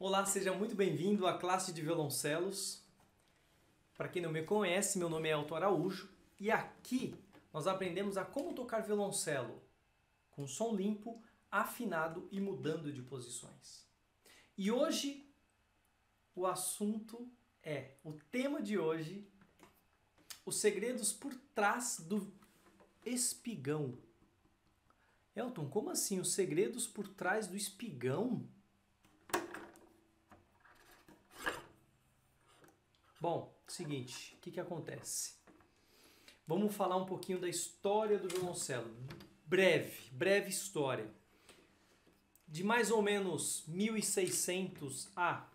Olá, seja muito bem-vindo à classe de violoncelos. Para quem não me conhece, meu nome é Elton Araújo e aqui nós aprendemos a como tocar violoncelo com som limpo, afinado e mudando de posições. E hoje o assunto o tema de hoje, os segredos por trás do espigão. Elton, como assim os segredos por trás do espigão? Bom, seguinte, o que acontece? Vamos falar um pouquinho da história do violoncelo. Breve história. De mais ou menos 1600 a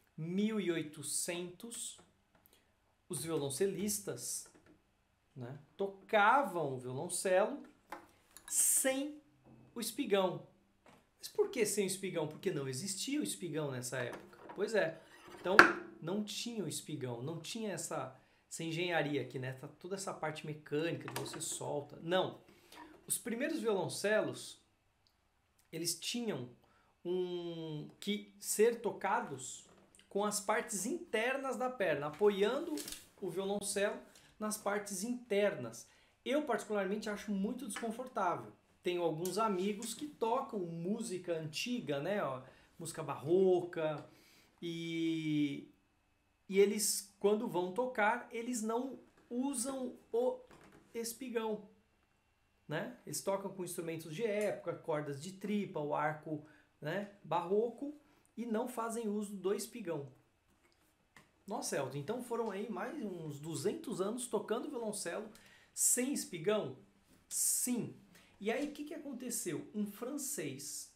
1800, os violoncelistas, tocavam o violoncelo sem o espigão. Mas por que sem o espigão? Porque não existia o espigão nessa época. Pois é. Então, não tinha o espigão, não tinha essa engenharia aqui, toda essa parte mecânica que você solta. Não. Os primeiros violoncelos, eles tinham que ser tocados com as partes internas da perna, apoiando o violoncelo nas partes internas. Eu, particularmente, acho muito desconfortável. Tenho alguns amigos que tocam música antiga, música barroca, e eles, quando vão tocar, eles não usam o espigão, Eles tocam com instrumentos de época, cordas de tripa, o arco, barroco, e não fazem uso do espigão. Nossa, Elton, então foram aí mais uns 200 anos tocando violoncelo sem espigão? Sim. E aí, o que aconteceu? Um francês,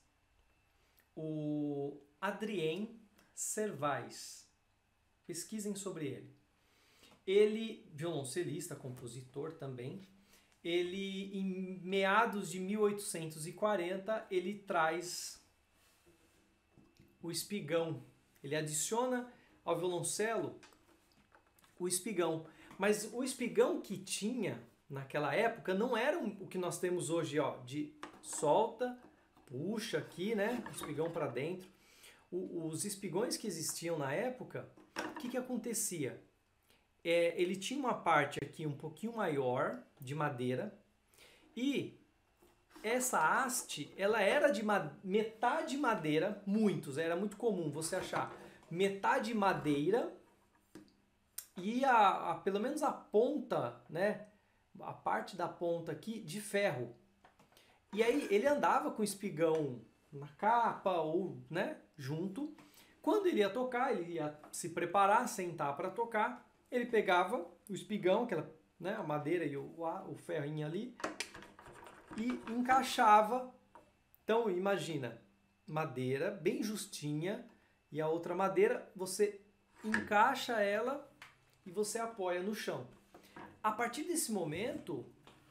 o Adrien Servais, pesquisem sobre ele. Ele, violoncelista, compositor também, ele, em meados de 1840, ele traz o espigão. Ele adiciona ao violoncelo o espigão. Mas o espigão que tinha naquela época não era o que nós temos hoje, de solta, puxa aqui, espigão para dentro. Os espigões que existiam na época, o que acontecia? Ele tinha uma parte aqui um pouquinho maior, de madeira, e essa haste, ela era de metade madeira, era muito comum você achar metade madeira e pelo menos a ponta, a parte da ponta aqui de ferro. E aí ele andava com o espigão na capa ou, junto. Quando ele ia tocar, ele ia se preparar, sentar para tocar, ele pegava o espigão, a madeira e o ferrinho ali, e encaixava. Então imagina, madeira bem justinha e a outra madeira, você encaixa ela e você apoia no chão. A partir desse momento,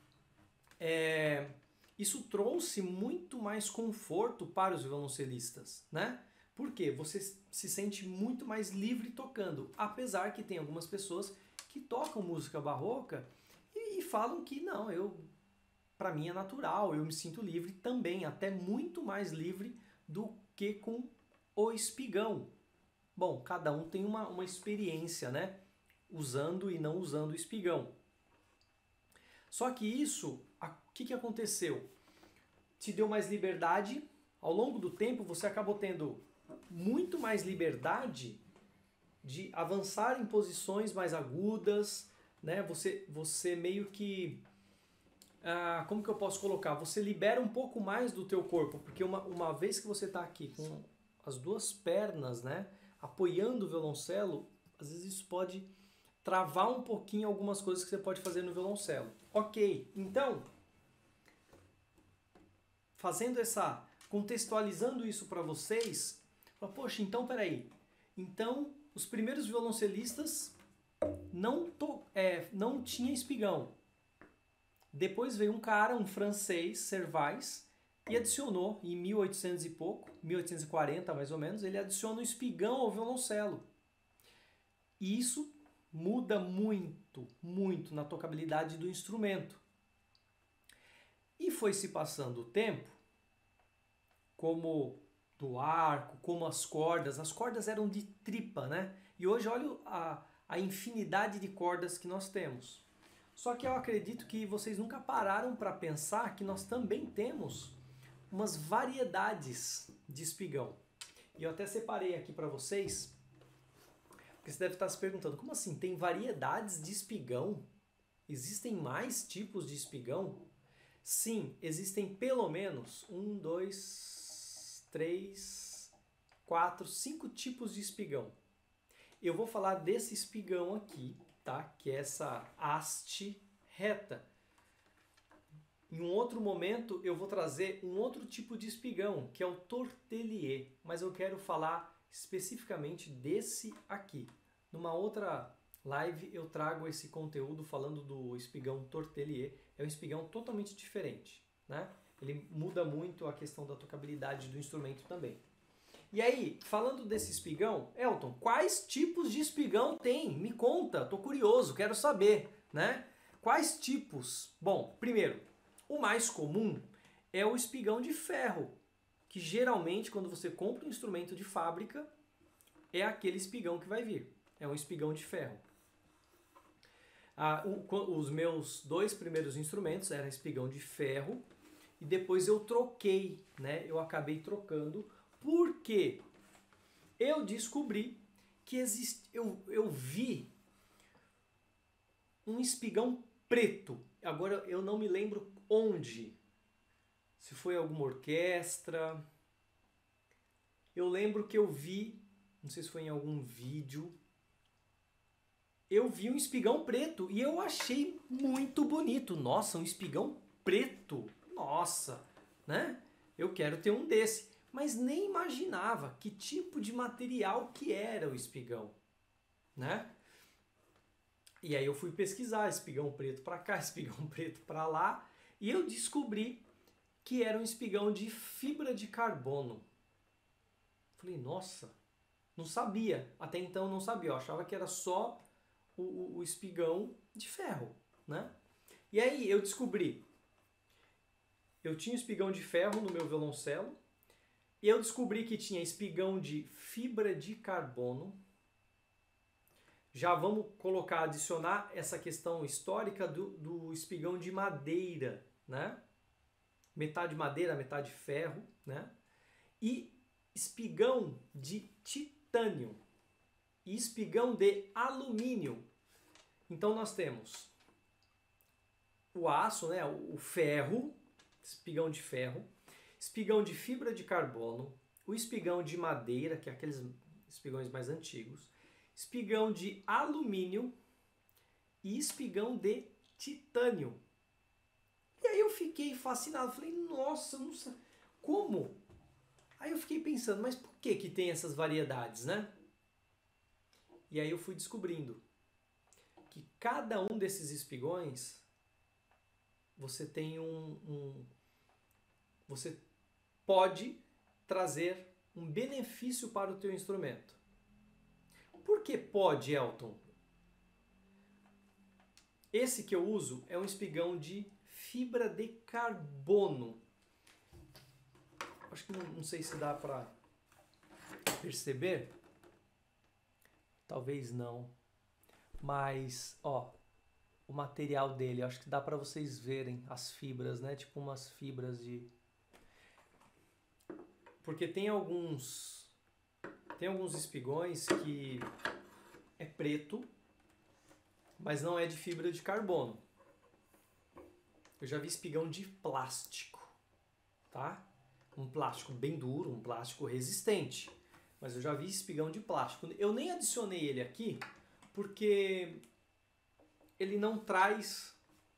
isso trouxe muito mais conforto para os violoncelistas, Por quê? Você se sente muito mais livre tocando, apesar que tem algumas pessoas que tocam música barroca e falam que não, para mim é natural, eu me sinto livre também, até muito mais livre do que com o espigão. Bom, cada um tem uma experiência, usando e não usando o espigão. Só que isso, o que aconteceu? Te deu mais liberdade. Ao longo do tempo, você acabou tendo muito mais liberdade de avançar em posições mais agudas, Você meio que... como que eu posso colocar? Você libera um pouco mais do teu corpo, porque uma vez que você está aqui com as duas pernas, apoiando o violoncelo, às vezes isso pode travar um pouquinho algumas coisas que você pode fazer no violoncelo. Ok, então, contextualizando isso para vocês, poxa, então peraí, então os primeiros violoncelistas não tinha espigão. Depois veio um francês, Servais, e adicionou, em 1800 e pouco, 1840 mais ou menos, ele adiciona um espigão ao violoncelo. E isso muda muito, muito na tocabilidade do instrumento. E foi se passando o tempo, como do arco, como as cordas eram de tripa, né? E hoje olha a infinidade de cordas que nós temos. Só que eu acredito que vocês nunca pararam para pensar que nós também temos umas variedades de espigão. E eu até separei aqui para vocês, porque você deve estar se perguntando, como assim? Tem variedades de espigão? Existem mais tipos de espigão? Sim, existem pelo menos 1, 2, 3, 4, 5 tipos de espigão. Eu vou falar desse espigão aqui, tá? Que é essa haste reta. Em um outro momento eu vou trazer um outro tipo de espigão, que é o tortelier, mas eu quero falar especificamente desse aqui. Numa outra live eu trago esse conteúdo falando do espigão tortelier. É um espigão totalmente diferente, né? Ele muda muito a questão da tocabilidade do instrumento também. E aí, falando desse espigão, Elton, quais tipos de espigão tem? Me conta, tô curioso, quero saber, né? Quais tipos? Bom, primeiro, o mais comum é o espigão de ferro, que geralmente quando você compra um instrumento de fábrica, é aquele espigão que vai vir. É um espigão de ferro. Os meus 2 primeiros instrumentos eram espigão de ferro e depois eu troquei, né? Eu acabei trocando porque eu descobri que eu vi um espigão preto. Agora eu não me lembro onde. Se foi alguma orquestra. Eu lembro que eu vi, não sei se foi em algum vídeo, eu vi um espigão preto e eu achei muito bonito. Nossa, um espigão preto. Nossa, né? Eu quero ter um desse. Mas nem imaginava que tipo de material que era o espigão, né? E aí eu fui pesquisar espigão preto para cá, espigão preto para lá, e eu descobri que era um espigão de fibra de carbono. Falei, nossa, não sabia. Até então eu não sabia, eu achava que era só o espigão de ferro, né? E aí eu descobri, eu tinha espigão de ferro no meu violoncelo, e eu descobri que tinha espigão de fibra de carbono. Já vamos colocar, adicionar essa questão histórica do espigão de madeira, né? Metade madeira, metade ferro, né? E espigão de titânio e espigão de alumínio. Então nós temos o aço, né? O ferro, espigão de ferro, espigão de fibra de carbono, o espigão de madeira, que é aqueles espigões mais antigos, espigão de alumínio e espigão de titânio. E aí eu fiquei fascinado, falei, nossa, não sei, como? Aí eu fiquei pensando, mas por que tem essas variedades, né? E aí eu fui descobrindo que cada um desses espigões, você tem você pode trazer um benefício para o teu instrumento. Por que pode, Elton? Esse que eu uso é um espigão de fibra de carbono. Acho que não sei se dá para perceber. Talvez não. Mas, ó, o material dele, acho que dá para vocês verem as fibras, né? Tipo umas fibras de... Porque tem alguns espigões que é preto, mas não é de fibra de carbono. Eu já vi espigão de plástico, tá? Um plástico bem duro, um plástico resistente. Mas eu já vi espigão de plástico. Eu nem adicionei ele aqui porque ele não traz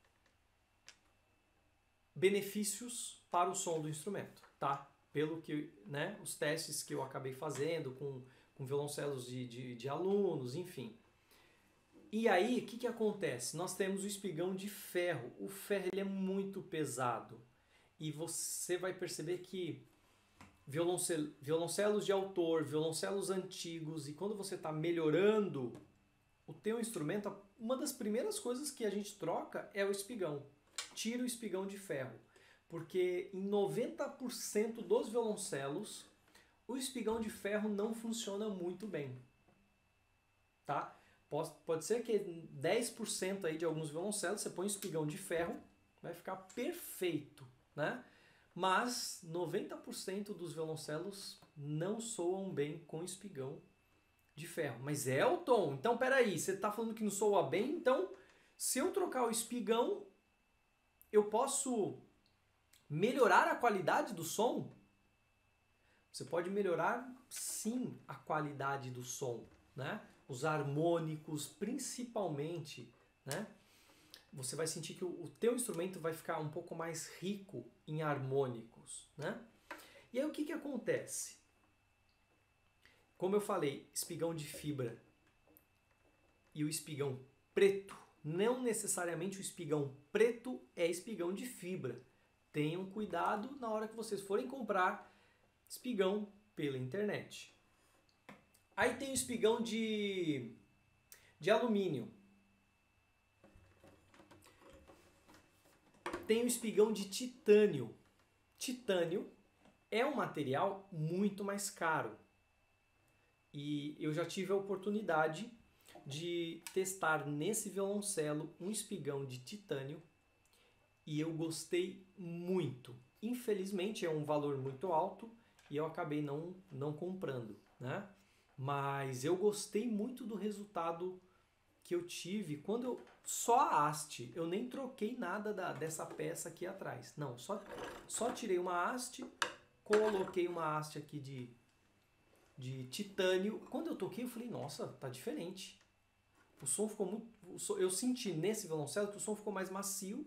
benefícios para o som do instrumento, tá? Pelo que, né, os testes que eu acabei fazendo com violoncelos de alunos, enfim. E aí, o que acontece? Nós temos o espigão de ferro. O ferro ele é muito pesado. E você vai perceber que violoncelos de autor, violoncelos antigos, e quando você está melhorando o teu instrumento, uma das primeiras coisas que a gente troca é o espigão. Tira o espigão de ferro. Porque em 90% dos violoncelos, o espigão de ferro não funciona muito bem, tá? Pode ser que 10% aí de alguns violoncelos você põe espigão de ferro, vai ficar perfeito, né? Mas 90% dos violoncelos não soam bem com espigão de ferro. Mas Elton, então peraí, você está falando que não soa bem? Então, se eu trocar o espigão, eu posso melhorar a qualidade do som? Você pode melhorar, sim, a qualidade do som, né? Os harmônicos, principalmente, né? Você vai sentir que o teu instrumento vai ficar um pouco mais rico em harmônicos, né? E aí o que acontece? Como eu falei, espigão de fibra e o espigão preto, não necessariamente o espigão preto é espigão de fibra. Tenham cuidado na hora que vocês forem comprar espigão pela internet. Aí tem o espigão de alumínio. Tem o espigão de titânio. Titânio é um material muito mais caro. E eu já tive a oportunidade de testar nesse violoncelo um espigão de titânio e eu gostei muito. Infelizmente é um valor muito alto e eu acabei não comprando, né? Mas eu gostei muito do resultado que eu tive quando eu só a haste, eu nem troquei nada dessa peça aqui atrás. Não, só tirei uma haste, coloquei uma haste aqui de titânio. Quando eu toquei, eu falei, nossa, tá diferente. O som ficou muito... Eu senti nesse violoncelo que o som ficou mais macio.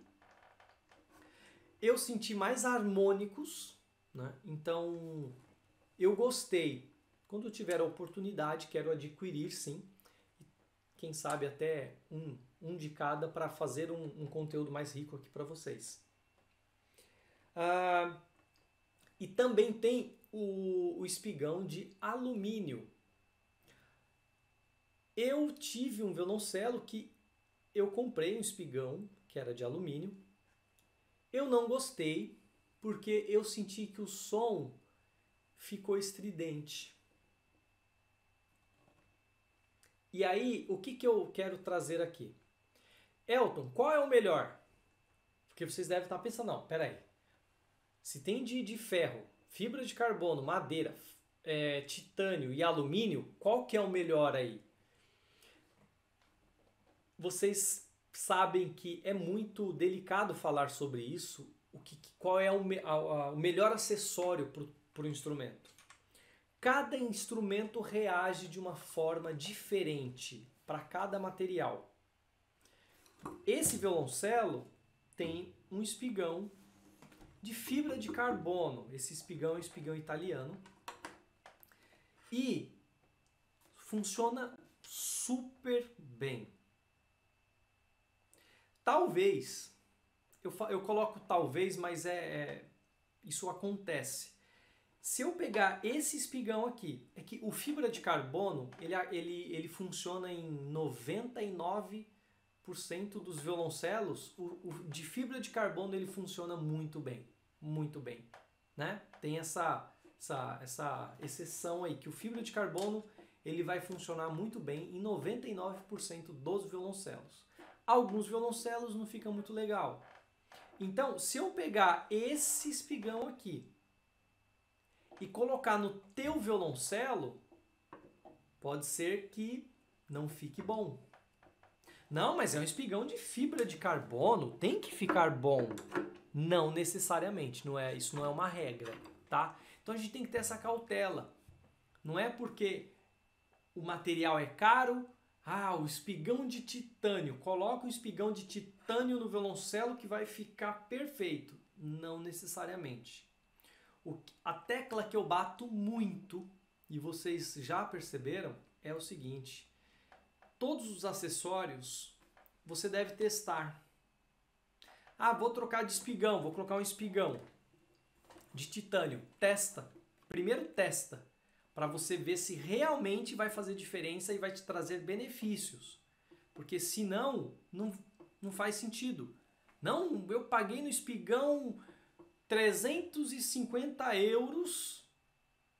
Eu senti mais harmônicos, né? Então, eu gostei. Quando eu tiver a oportunidade, quero adquirir, sim. Quem sabe até um de cada para fazer um conteúdo mais rico aqui para vocês. E também tem o espigão de alumínio. Eu tive um violoncelo que eu comprei um espigão que era de alumínio. Eu não gostei porque eu senti que o som ficou estridente. E aí, o que eu quero trazer aqui? Elton, qual é o melhor? Porque vocês devem estar pensando, não, peraí. Se tem de ferro, fibra de carbono, madeira, titânio e alumínio, qual que é o melhor aí? Vocês sabem que é muito delicado falar sobre isso, qual é o melhor acessório para o instrumento. Cada instrumento reage de uma forma diferente para cada material. Esse violoncelo tem um espigão de fibra de carbono. Esse espigão é um espigão italiano. E funciona super bem. Talvez, eu coloco talvez, mas isso acontece. Se eu pegar esse espigão aqui, é que o fibra de carbono, ele funciona em 99% dos violoncelos, o de fibra de carbono ele funciona muito bem, né? Tem essa exceção aí, que o fibra de carbono ele vai funcionar muito bem em 99% dos violoncelos. Alguns violoncelos não fica muito legal. Então, se eu pegar esse espigão aqui e colocar no teu violoncelo, pode ser que não fique bom. Não, mas é um espigão de fibra de carbono, tem que ficar bom. Não necessariamente, isso não é uma regra, tá? Então a gente tem que ter essa cautela. Não é porque o material é caro, o espigão de titânio, coloca um espigão de titânio no violoncelo que vai ficar perfeito. Não necessariamente. A tecla que eu bato muito, e vocês já perceberam, é o seguinte: todos os acessórios você deve testar. Vou trocar de espigão, vou colocar um espigão de titânio. Testa. Primeiro testa, para você ver se realmente vai fazer diferença e vai te trazer benefícios. Porque senão, não faz sentido. Não, eu paguei no espigão 350 €,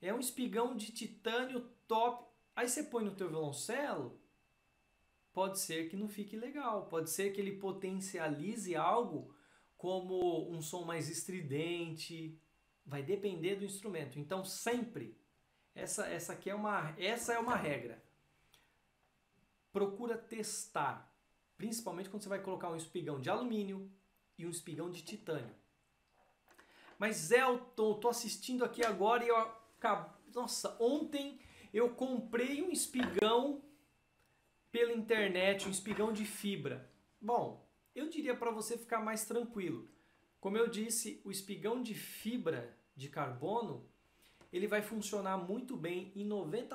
É um espigão de titânio top. Aí você põe no teu violoncelo, pode ser que não fique legal. Pode ser que ele potencialize algo como um som mais estridente. Vai depender do instrumento. Então sempre, essa é uma regra. Procura testar. Principalmente quando você vai colocar um espigão de alumínio e um espigão de titânio. Mas Elton, tô assistindo aqui agora e nossa, ontem eu comprei um espigão pela internet, um espigão de fibra. Bom, eu diria para você ficar mais tranquilo. Como eu disse, o espigão de fibra de carbono, ele vai funcionar muito bem em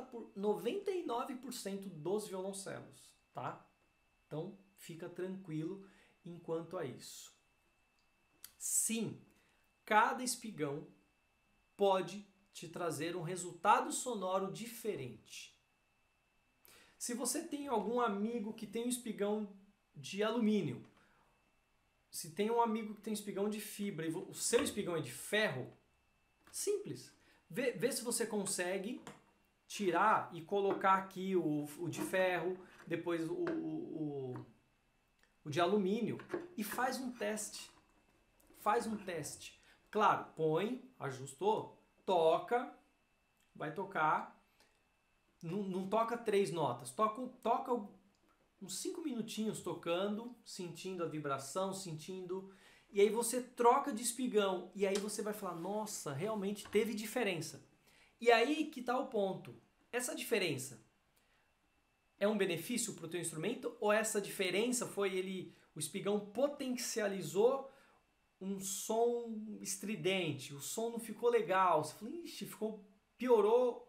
99% dos violoncelos, tá? Então, fica tranquilo enquanto a isso. Sim, cada espigão pode te trazer um resultado sonoro diferente. Se você tem algum amigo que tem um espigão de alumínio, se tem um amigo que tem um espigão de fibra e o seu espigão é de ferro, simples. Vê se você consegue tirar e colocar aqui o de ferro, depois o de alumínio e faz um teste. Faz um teste. Claro, põe, ajustou, toca, vai tocar. Não toca 3 notas, toca uns 5 minutinhos tocando, sentindo a vibração, sentindo. E aí você troca de espigão e aí você vai falar, nossa, realmente teve diferença. E aí que está o ponto. Essa diferença é um benefício para o teu instrumento ou essa diferença foi o espigão potencializou um som estridente, o som não ficou legal, você falou, ixi, piorou,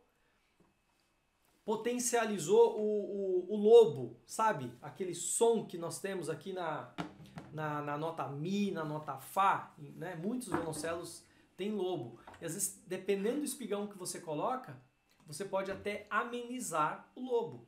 potencializou o lobo, sabe? Aquele som que nós temos aqui na nota Mi, na nota Fá, né? Muitos violoncelos têm lobo. E às vezes, dependendo do espigão que você coloca, você pode até amenizar o lobo.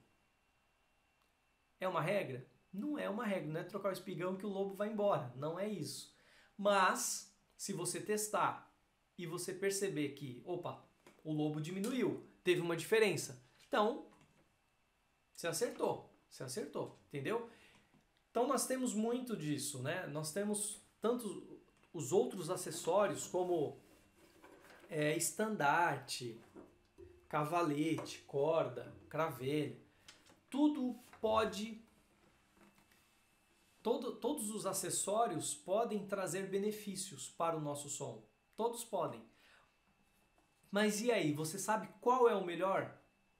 É uma regra? Não é uma regra, não é trocar o espigão que o lobo vai embora, não é isso. Mas, se você testar e você perceber que, opa, o lobo diminuiu, teve uma diferença, então, você acertou, entendeu? Então nós temos muito disso, né? Nós temos tanto os outros acessórios como estandarte, cavalete, corda, cravelha. Tudo pode... Todos os acessórios podem trazer benefícios para o nosso som. Todos podem. Mas e aí, você sabe qual é o melhor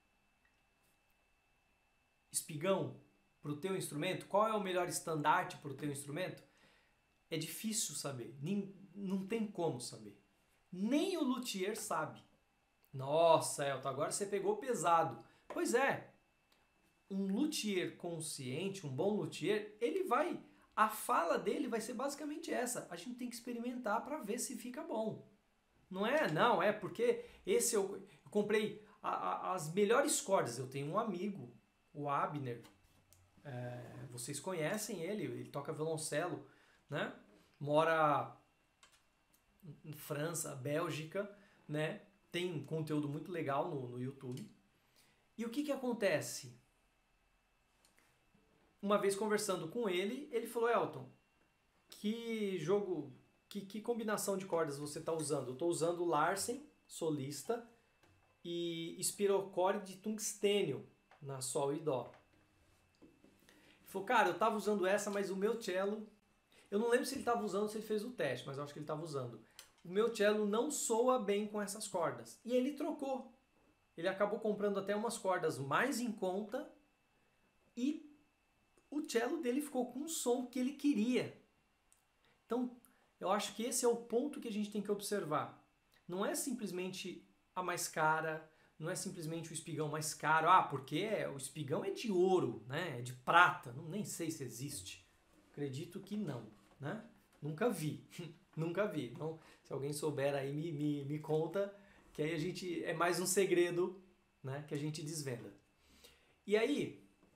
espigão para o teu instrumento? Qual é o melhor estandarte para o teu instrumento? É difícil saber. Não tem como saber. Nem o luthier sabe. Nossa, Elton, agora você pegou pesado. Pois é. Um luthier consciente, um bom luthier, a fala dele vai ser basicamente essa. A gente tem que experimentar para ver se fica bom. Não é porque eu comprei as melhores cordas. Eu tenho um amigo, o Abner. Vocês conhecem ele toca violoncelo, né? Mora em França, Bélgica, né? Tem conteúdo muito legal no YouTube. E o que acontece? Uma vez conversando com ele, ele falou, Elton, que combinação de cordas você está usando? Eu estou usando Larsen, solista, e Spirocore de tungstênio na Sol e Dó. Ele falou, cara, eu estava usando essa, mas o meu cello... Eu não lembro se ele estava usando, se ele fez o teste, mas eu acho que ele estava usando. O meu cello não soa bem com essas cordas. E ele trocou. Ele acabou comprando até umas cordas mais em conta e o cello dele ficou com o som que ele queria. Então, eu acho que esse é o ponto que a gente tem que observar. Não é simplesmente a mais cara, não é simplesmente o espigão mais caro. Porque o espigão é de ouro, né? É de prata. Nem sei se existe. Acredito que não, né? Nunca vi. Nunca vi. Então, se alguém souber aí, me conta, que aí é mais um segredo, né, que a gente desvenda. E aí,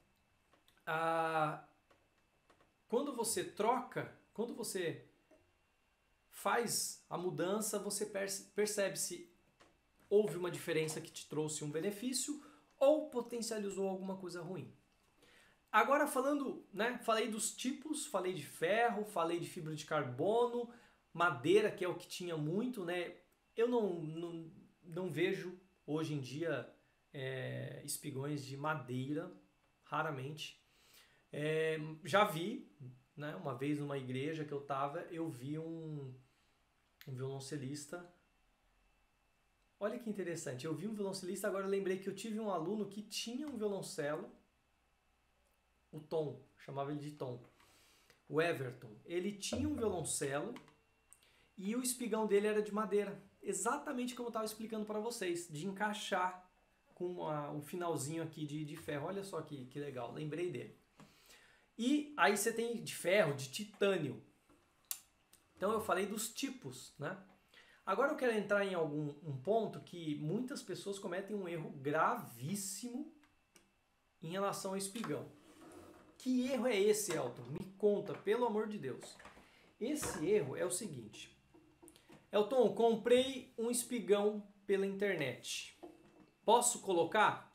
quando você troca, quando você faz a mudança, você percebe se houve uma diferença que te trouxe um benefício ou potencializou alguma coisa ruim. Agora falando, né, falei dos tipos, falei de ferro, falei de fibra de carbono, madeira, que é o que tinha muito, né? Eu não vejo hoje em dia espigões de madeira, raramente. Já vi, né, uma vez numa igreja que eu estava, eu vi um violoncelista. Olha que interessante, eu vi um violoncelista, agora eu lembrei que eu tive um aluno que tinha um violoncelo, o Tom, chamava ele de Tom, o Everton. Ele tinha um violoncelo e o espigão dele era de madeira, exatamente como eu estava explicando para vocês, de encaixar com um finalzinho aqui de ferro. Olha só que legal, lembrei dele. E aí você tem de ferro, de titânio. Então eu falei dos tipos, né? Agora eu quero entrar em um ponto que muitas pessoas cometem um erro gravíssimo em relação ao espigão. Que erro é esse, Elton? Me conta, pelo amor de Deus. Esse erro é o seguinte. Elton, comprei um espigão pela internet. Posso colocar?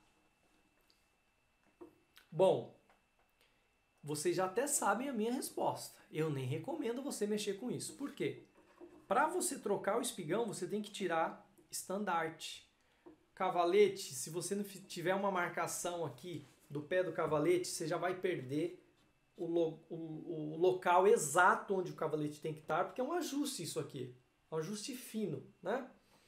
Bom, vocês já até sabem a minha resposta. Eu nem recomendo você mexer com isso. Por quê? Para você trocar o espigão, você tem que tirar estandarte. Cavalete, se você não tiver uma marcação aqui do pé do cavalete, você já vai perder o local exato onde o cavalete tem que estar, porque é um ajuste isso aqui. É um ajuste fino, né?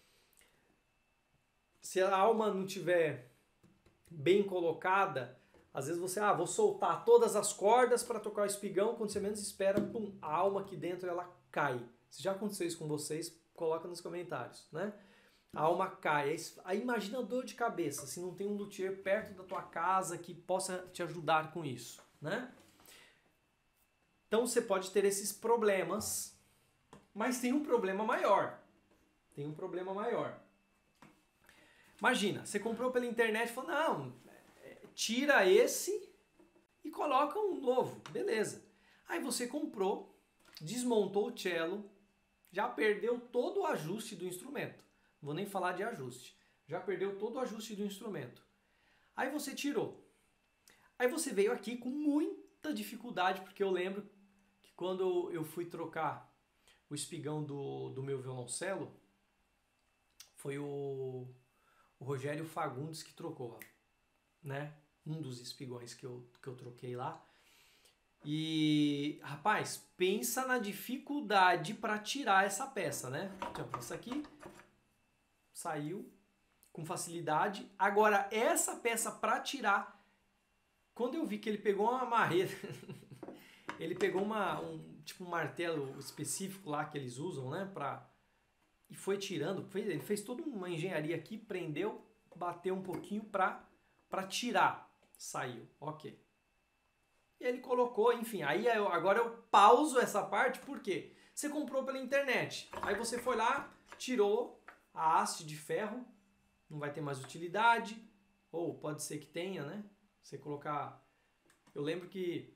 Se a alma não tiver bem colocada, às vezes você, vou soltar todas as cordas para tocar o espigão, quando você menos espera, pum, a alma aqui dentro ela cai. Se já aconteceu isso com vocês, coloca nos comentários, né? A alma cai. Aí imagina a dor de cabeça, se não tem um luthier perto da tua casa que possa te ajudar com isso, né? Então você pode ter esses problemas, mas tem um problema maior. Tem um problema maior. Imagina, você comprou pela internet e falou, não, tira esse e coloca um novo, beleza. Aí você comprou, desmontou o cello, já perdeu todo o ajuste do instrumento. Não vou nem falar de ajuste. Já perdeu todo o ajuste do instrumento. Aí você tirou. Aí você veio aqui com muita dificuldade, porque eu lembro que quando eu fui trocar o espigão do meu violoncelo, foi o Rogério Fagundes que trocou, né? Um dos espigões que eu troquei lá. E, rapaz, pensa na dificuldade para tirar essa peça, né? Essa aqui saiu com facilidade. Agora, essa peça para tirar, quando eu vi que ele pegou uma marreta, ele pegou tipo um martelo específico lá que eles usam, né? E foi tirando, ele fez toda uma engenharia aqui, prendeu, bateu um pouquinho para tirar. Saiu, ok. E ele colocou, enfim, aí agora eu pauso essa parte, por quê? Você comprou pela internet, aí você foi lá, tirou a haste de ferro, não vai ter mais utilidade, ou pode ser que tenha, né? Você colocar... Eu lembro que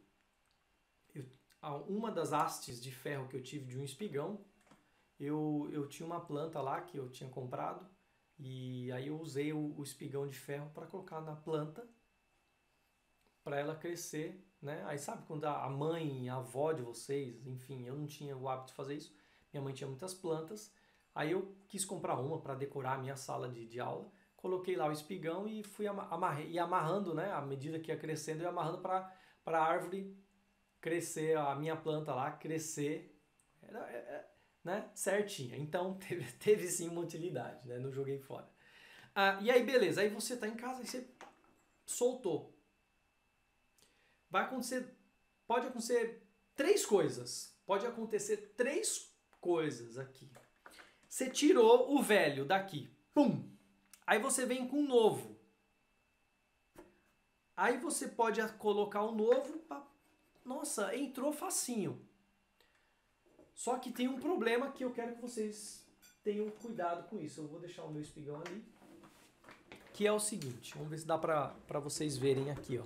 uma das hastes de ferro que eu tive de um espigão, eu tinha uma planta lá que eu tinha comprado, e aí eu usei o espigão de ferro para colocar na planta, para ela crescer, né? Aí sabe quando a mãe, a avó de vocês, enfim, eu não tinha o hábito de fazer isso, minha mãe tinha muitas plantas, aí eu quis comprar uma para decorar a minha sala de aula, coloquei lá o espigão e fui amarrando, né? À medida que ia crescendo, eu ia amarrando para a árvore crescer, a minha planta lá crescer, né? Certinha. Então teve sim uma utilidade, né? Não joguei fora. E aí beleza, aí você está em casa e você soltou. Pode acontecer três coisas. Pode acontecer três coisas aqui. Você tirou o velho daqui. Pum! Aí você vem com o novo. Aí você pode colocar o novo. Nossa, entrou facinho. Só que tem um problema que eu quero que vocês tenham cuidado com isso. Eu vou deixar o meu espigão ali. Que é o seguinte. Vamos ver se dá pra vocês verem aqui, ó.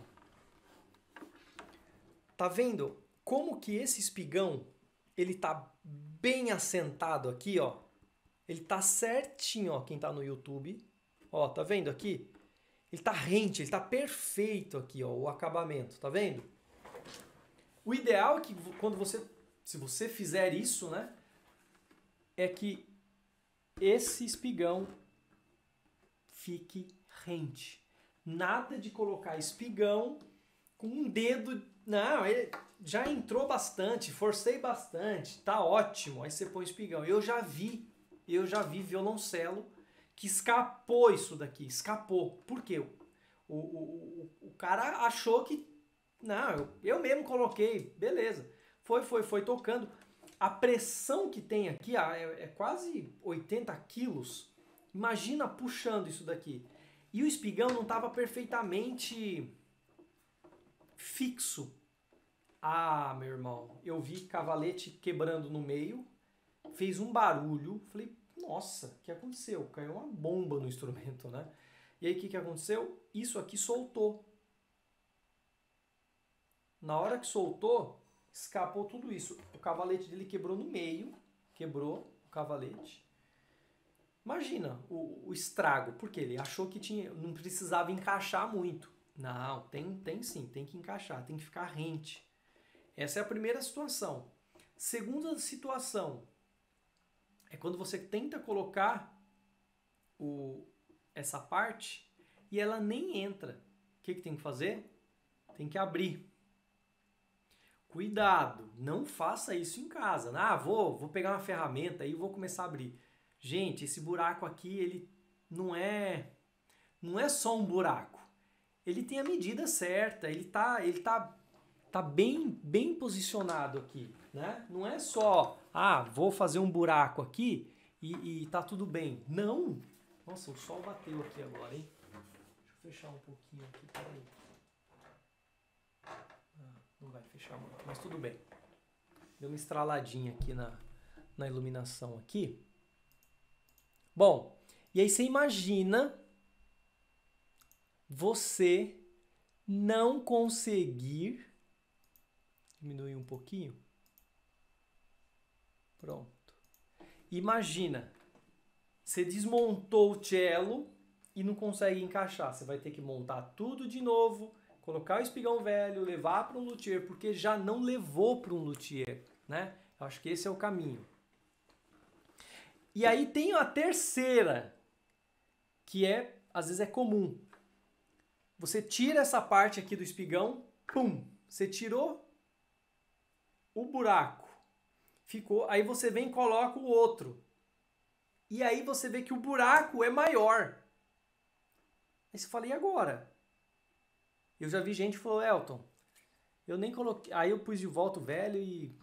Tá vendo como que esse espigão, ele tá bem assentado aqui, ó? Ele tá certinho, ó, quem tá no YouTube. Ó, tá vendo aqui? Ele tá rente, ele tá perfeito aqui, ó, o acabamento, tá vendo? O ideal é que quando você, se você fizer isso, né, é que esse espigão fique rente. Nada de colocar espigão com um dedo. Não, ele já entrou bastante, forcei bastante, tá ótimo. Aí você põe espigão. Eu já vi violoncelo que escapou isso daqui, escapou. Por quê? O cara achou que, não, eu mesmo coloquei, beleza. Foi tocando. A pressão que tem aqui é quase 80 quilos. Imagina puxando isso daqui. E o espigão não estava perfeitamente fixo. Ah, meu irmão, eu vi cavalete quebrando no meio, fez um barulho, falei, nossa, o que aconteceu? Caiu uma bomba no instrumento, né? E aí o que aconteceu? Isso aqui soltou. Na hora que soltou, escapou tudo isso. O cavalete dele quebrou no meio, quebrou o cavalete. Imagina o estrago, porque ele achou que não precisava encaixar muito. Não, tem sim, tem que encaixar, tem que ficar rente. Essa é a primeira situação. Segunda situação é quando você tenta colocar essa parte e ela nem entra. O que tem que fazer? Tem que abrir. Cuidado, não faça isso em casa. Ah, vou pegar uma ferramenta e vou começar a abrir. Gente, esse buraco aqui, ele não é só um buraco. Ele tem a medida certa, ele tá bem posicionado aqui, né? Não é só, vou fazer um buraco aqui e tá tudo bem. Não! Nossa, o sol bateu aqui agora, hein? Deixa eu fechar um pouquinho aqui, peraí. Não vai fechar muito, mas tudo bem. Deu uma estraladinha aqui na iluminação aqui. Bom, e aí você imagina você não conseguir diminuir um pouquinho. Pronto. Imagina, você desmontou o cello e não consegue encaixar. Você vai ter que montar tudo de novo, colocar o espigão velho, levar para um luthier, porque já não levou para um luthier, né? Eu acho que esse é o caminho. E aí tem a terceira, que às vezes é comum. Você tira essa parte aqui do espigão, pum, você tirou o buraco, ficou, aí você vem e coloca o outro. E aí você vê que o buraco é maior. Aí você fala, e agora? Eu já vi gente que falou, Elton, eu nem coloquei, aí eu pus de volta o velho e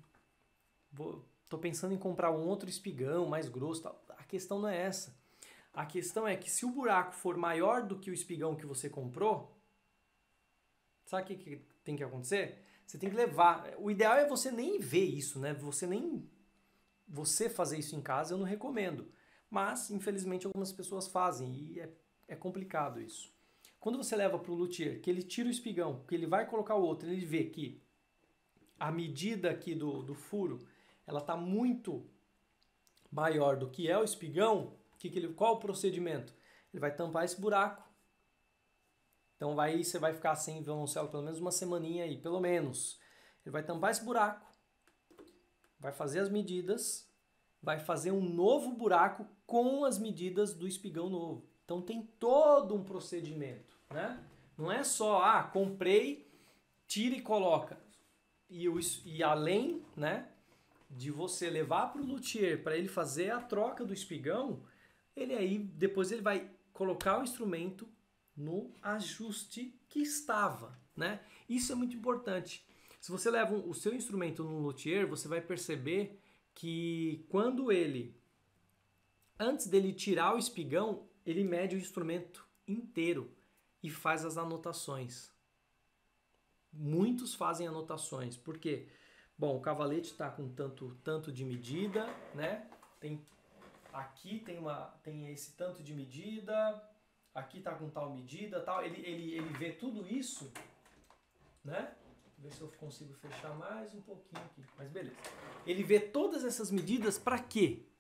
tô pensando em comprar um outro espigão mais grosso, tal. A questão não é essa. A questão é que se o buraco for maior do que o espigão que você comprou, sabe o que tem que acontecer? Você tem que levar. O ideal é você nem ver isso, né? Você fazer isso em casa eu não recomendo. Mas, infelizmente, algumas pessoas fazem e é complicado isso. Quando você leva para o luthier, que ele tira o espigão, que ele vai colocar o outro, ele vê que a medida aqui do furo, ela está muito maior do que é o espigão, qual é o procedimento? Ele vai tampar esse buraco. Então você vai ficar sem violoncelo pelo menos uma semaninha aí, pelo menos. Ele vai tampar esse buraco, vai fazer as medidas, vai fazer um novo buraco com as medidas do espigão novo. Então tem todo um procedimento, né? Não é só, comprei, tira e coloca. E além, né, de você levar para o luthier para ele fazer a troca do espigão, depois ele vai colocar o instrumento no ajuste que estava, né? Isso é muito importante. Se você leva o seu instrumento no luthier, você vai perceber que antes dele tirar o espigão, ele mede o instrumento inteiro e faz as anotações. Muitos fazem anotações, porque, bom, o cavalete está com tanto de medida, né? Aqui tem esse tanto de medida, aqui está com tal medida, tal. Ele vê tudo isso, né? Ver se eu consigo fechar mais um pouquinho aqui, mas beleza. Ele vê todas essas medidas para quê?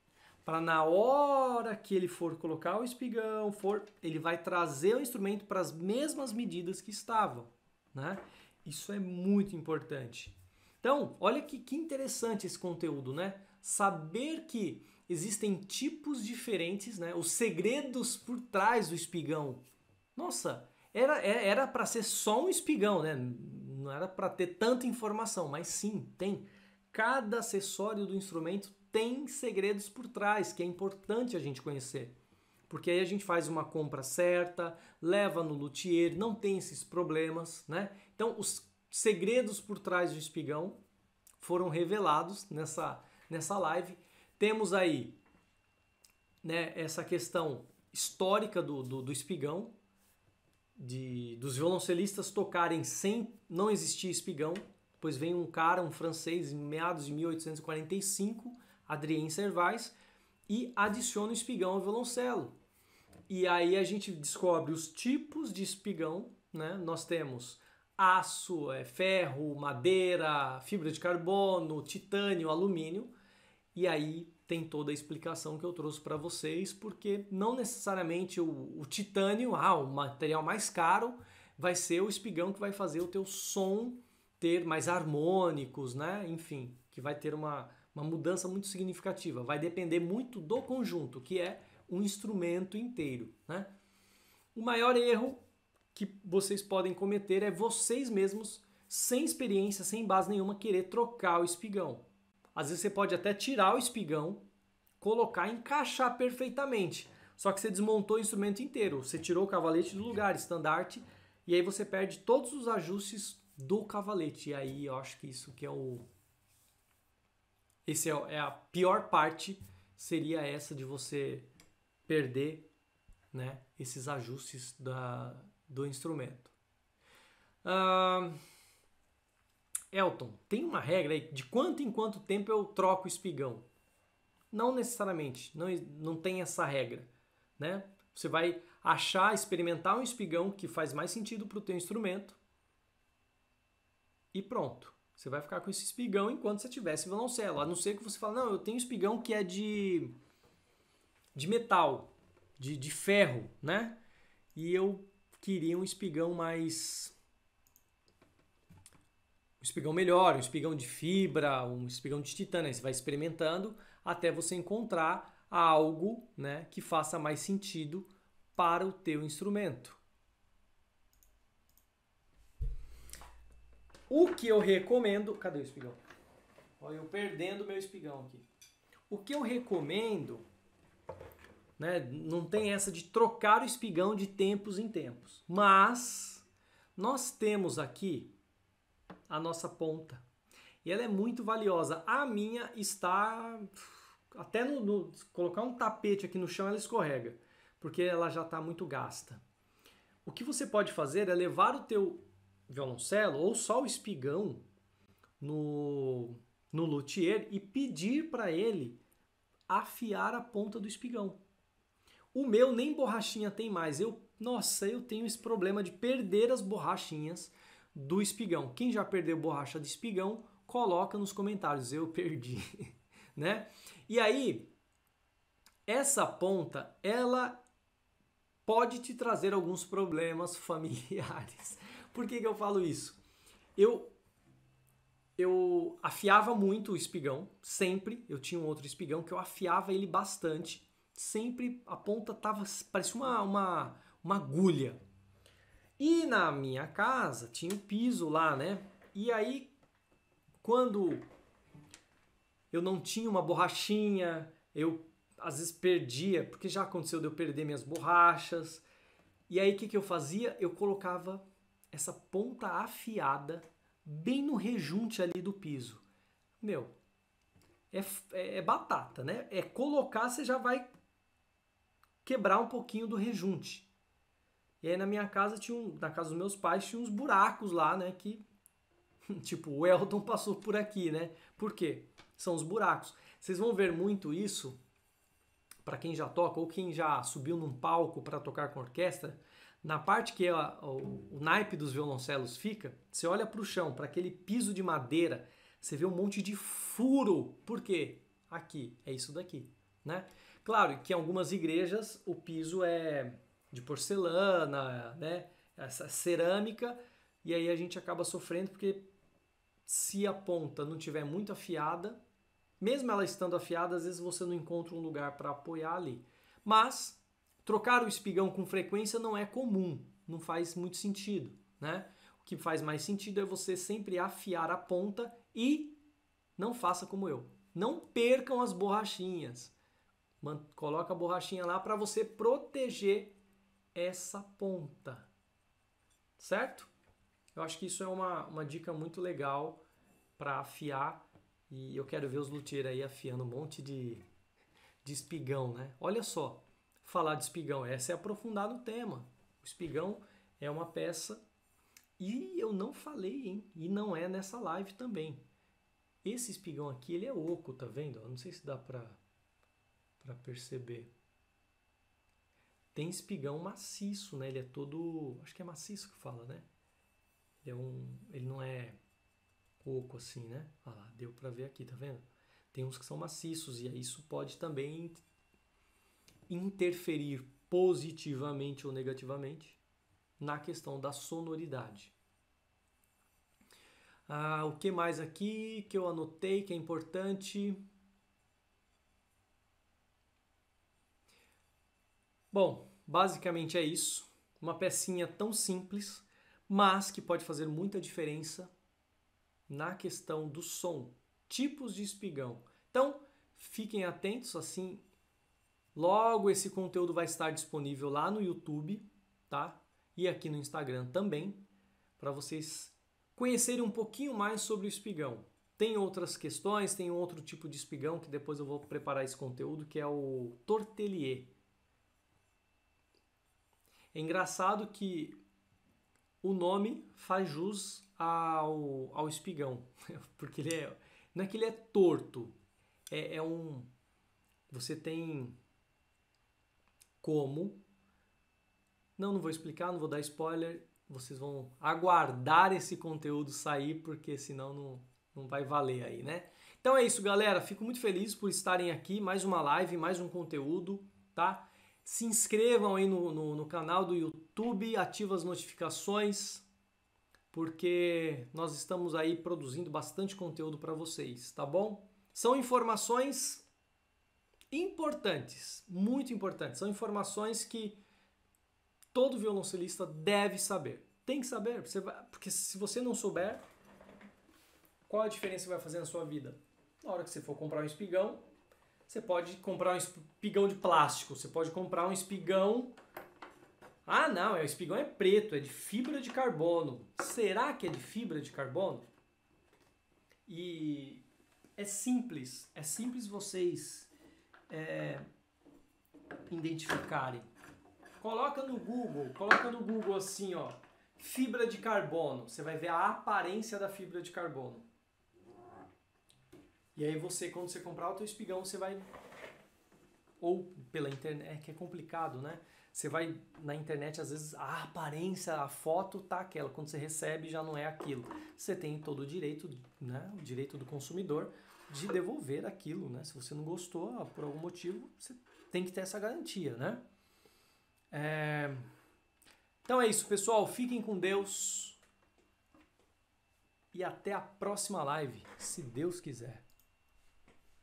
para na hora que ele for colocar o espigão, ele vai trazer o instrumento para as mesmas medidas que estavam, né? Isso é muito importante. Então, olha que interessante esse conteúdo, né? Saber que existem tipos diferentes, né? Os segredos por trás do espigão. Nossa, era para ser só um espigão, né? Não era para ter tanta informação, mas sim, tem. Cada acessório do instrumento tem segredos por trás, que é importante a gente conhecer. Porque aí a gente faz uma compra certa, leva no luthier, não tem esses problemas, né? Então, os segredos por trás do espigão foram revelados nessa live. Temos aí, né, essa questão histórica do espigão, dos violoncelistas tocarem sem não existir espigão, pois vem um cara, um francês, em meados de 1845, Adrien Servais, e adiciona o espigão ao violoncelo. E aí a gente descobre os tipos de espigão, né? Nós temos aço, ferro, madeira, fibra de carbono, titânio, alumínio, e aí tem toda a explicação que eu trouxe para vocês, porque não necessariamente o titânio, o material mais caro, vai ser o espigão que vai fazer o teu som ter mais harmônicos, né? Enfim, que vai ter uma mudança muito significativa. Vai depender muito do conjunto, que é um instrumento inteiro, né? O maior erro que vocês podem cometer é vocês mesmos, sem experiência, sem base nenhuma, querer trocar o espigão. Às vezes você pode até tirar o espigão, colocar e encaixar perfeitamente. Só que você desmontou o instrumento inteiro. Você tirou o cavalete do lugar, estandarte, e aí você perde todos os ajustes do cavalete. E aí eu acho que isso que é a pior parte, seria essa de você perder, né, esses ajustes do instrumento. Elton, tem uma regra aí de quanto em quanto tempo eu troco o espigão? Não necessariamente, não tem essa regra, né? Você vai experimentar um espigão que faz mais sentido para o teu instrumento e pronto. Você vai ficar com esse espigão enquanto você tiver esse violoncelo. A não ser que você fale, não, eu tenho espigão que é de metal, de ferro, né? E eu queria um espigão melhor, um espigão de fibra, um espigão de titânio. Aí você vai experimentando até você encontrar algo, né, que faça mais sentido para o teu instrumento. O que eu recomendo... Cadê o espigão? Olha, eu perdendo meu espigão aqui. O que eu recomendo, né, não tem essa de trocar o espigão de tempos em tempos. Mas nós temos aqui a nossa ponta. E ela é muito valiosa. A minha está... Até colocar um tapete aqui no chão ela escorrega, porque ela já está muito gasta. O que você pode fazer é levar o teu violoncelo ou só o espigão no luthier e pedir para ele afiar a ponta do espigão. O meu nem borrachinha tem mais. Eu tenho esse problema de perder as borrachinhas do espigão. Quem já perdeu borracha de espigão, coloca nos comentários. Eu perdi, né? E aí, essa ponta, ela pode te trazer alguns problemas familiares. Por que eu falo isso? Eu afiava muito o espigão, sempre. Eu tinha um outro espigão que eu afiava ele bastante. Sempre a ponta parecia uma agulha. E na minha casa tinha um piso lá, né? E aí, quando eu não tinha uma borrachinha, eu às vezes perdia, porque já aconteceu de eu perder minhas borrachas. E aí o que eu fazia? Eu colocava essa ponta afiada bem no rejunte ali do piso. Meu, é batata, né? É colocar, você já vai quebrar um pouquinho do rejunte. E aí na minha casa na casa dos meus pais tinha uns buracos lá, né? Que, tipo, o Elton passou por aqui, né? Por quê? São os buracos. Vocês vão ver muito isso, para quem já toca ou quem já subiu num palco para tocar com orquestra, na parte que o naipe dos violoncelos fica, você olha para o chão, para aquele piso de madeira, você vê um monte de furo. Por quê? Aqui, é isso daqui, né? Claro que em algumas igrejas o piso é de porcelana, né? Essa cerâmica, e aí a gente acaba sofrendo porque se a ponta não tiver muito afiada, mesmo ela estando afiada, às vezes você não encontra um lugar para apoiar ali. Mas trocar o espigão com frequência não é comum, não faz muito sentido, né? O que faz mais sentido é você sempre afiar a ponta e não faça como eu. Não percam as borrachinhas. Coloca a borrachinha lá para você proteger essa ponta, certo? Eu acho que isso é uma dica muito legal para afiar, e eu quero ver os luthiers aí afiando um monte de espigão, né? Olha só, falar de espigão, essa é aprofundar no tema. O espigão é uma peça, e eu não falei, hein? E não é nessa live também. Esse espigão aqui, ele é oco, tá vendo? Eu não sei se dá para perceber. Tem espigão maciço, né? Ele é todo, acho que é maciço que fala, né? Ele não é oco assim, né? Olha lá, deu para ver aqui, tá vendo? Tem uns que são maciços e isso pode também interferir positivamente ou negativamente na questão da sonoridade. O que mais aqui que eu anotei que é importante? Bom, basicamente é isso. Uma pecinha tão simples, mas que pode fazer muita diferença na questão do som, tipos de espigão. Então, fiquem atentos, assim, logo esse conteúdo vai estar disponível lá no YouTube, tá? E aqui no Instagram também, para vocês conhecerem um pouquinho mais sobre o espigão. Tem outras questões, tem outro tipo de espigão que depois eu vou preparar esse conteúdo, que é o tortelier. É engraçado que o nome faz jus ao espigão, porque não é que ele é torto, você tem como, não vou explicar, não vou dar spoiler, vocês vão aguardar esse conteúdo sair, porque senão não vai valer aí, né? Então é isso, galera, fico muito feliz por estarem aqui, mais uma live, mais um conteúdo, tá? Se inscrevam aí no canal do YouTube, ativem as notificações, porque nós estamos aí produzindo bastante conteúdo para vocês, tá bom? São informações importantes, muito importantes. São informações que todo violoncelista deve saber. Tem que saber, porque se você não souber, qual a diferença que vai fazer na sua vida? Na hora que você for comprar um espigão, você pode comprar um espigão de plástico, você pode comprar um espigão... Ah, não, o espigão é preto, é de fibra de carbono. Será que é de fibra de carbono? E é simples vocês identificarem. Coloca no Google assim, ó, fibra de carbono. Você vai ver a aparência da fibra de carbono. E aí você, quando você comprar o teu espigão, você vai... Ou pela internet, que é complicado, né? Você vai na internet, às vezes a aparência, a foto tá aquela. Quando você recebe, já não é aquilo. Você tem todo o direito, né? O direito do consumidor de devolver aquilo, né? Se você não gostou, por algum motivo, você tem que ter essa garantia, né? Então é isso, pessoal. Fiquem com Deus. E até a próxima live, se Deus quiser.